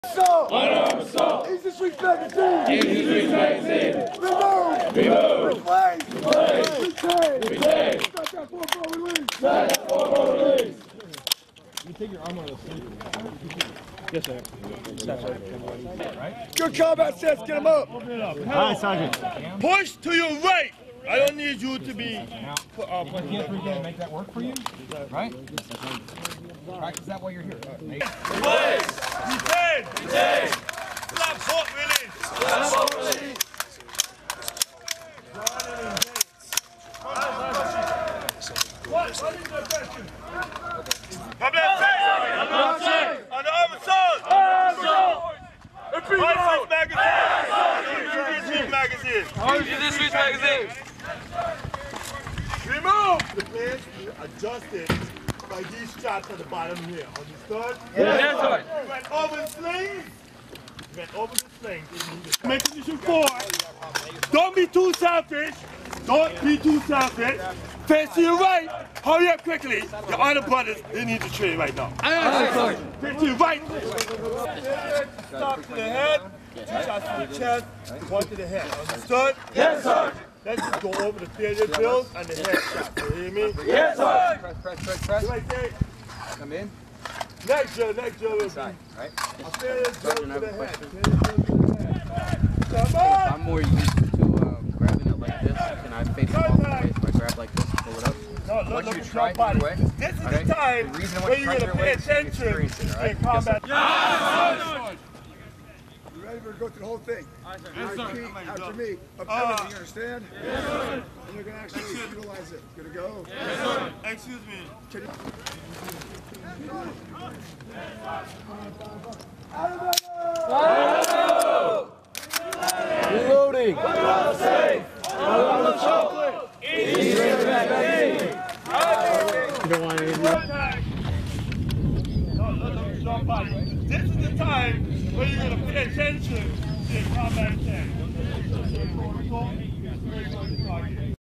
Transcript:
Assault! Unarmed assault! Easy Street Magazine! Easy Street Magazine! Remove! Remove! Replace! Replace! Retain! Retain! Stop that 4-4 release! Stop that 4-4 release! You take your arm out of the sleeve. Yes, sir. Right? Good combat sets, get him up! Hi, Sergeant. Push to your right! I don't need you to be... Now, can't we can make that work for you? Right? Practice that while you're here. Replace! Retain! Retain! Stop foot release! Stop 4 release! What is the question? Come left side! On the other side! Easy Street Magazine! Remove! The pants are adjusted by these straps at the bottom here. Understood? Yes, sir. Went over the slings. Went over the slings. Make condition 4. Don't be too selfish. Don't be too selfish. Face to your right. Hurry up quickly. Your other brothers, they need to train right now. Face to your right. Stop to the head. 2 shots to the chest. 1 to the head. Understood? Yes, sir. Let's just go over the failure drills and the head shot. You hear me? Yes, sir. Press. Right there. Come in. Next drill will be Side, right? a failure drill to I have the a head. question. Failure drill to the head. Come on! I'm more used to grabbing it like this, and I face it off the face. If I grab like this, pull it up. No, Once look you at try your body. either way, This is okay? the time The reason I want where you you're to going to try pay either way is attention experience it, all right? in combat. You ready to go through the whole thing? Yes, sir. Repeat after me. Ability, you understand? Yes, sir. And you're going to actually utilize it. Gonna go? Yes, sir. Excuse me. Can you... Reloading! Safe! Chocolate! Easy Street Magazine! You don't want any more? This is the time where you're going to pay attention to combat attack.